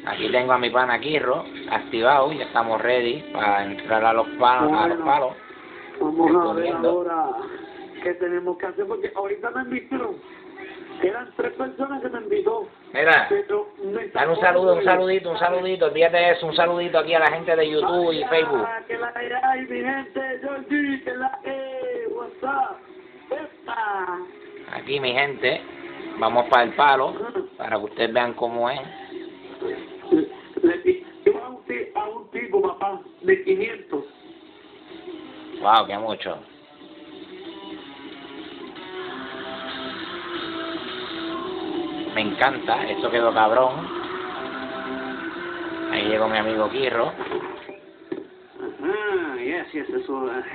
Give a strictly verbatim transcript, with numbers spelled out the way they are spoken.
Aquí tengo a mi pana Kirro activado, ya estamos ready para entrar a los palos. Bueno, a los palos. Vamos a ver ahora qué tenemos que hacer, porque ahorita me invitaron. Eran tres personas que me invitó. Mira, pero me dale un saludo, un saludito, un saludito, olvídate de eso, un saludito aquí a la gente de YouTube y Facebook. Que la que hay, mi gente, Georgie, que la que, what's up, esta. Aquí mi gente, vamos para el palo, para que ustedes vean cómo es. Le di a un, ti- a un tipo, papá, de quinientos. Wow, qué mucho. Me encanta, esto quedó cabrón. Ahí llegó mi amigo Kirro. Ah, yes, yes, eso.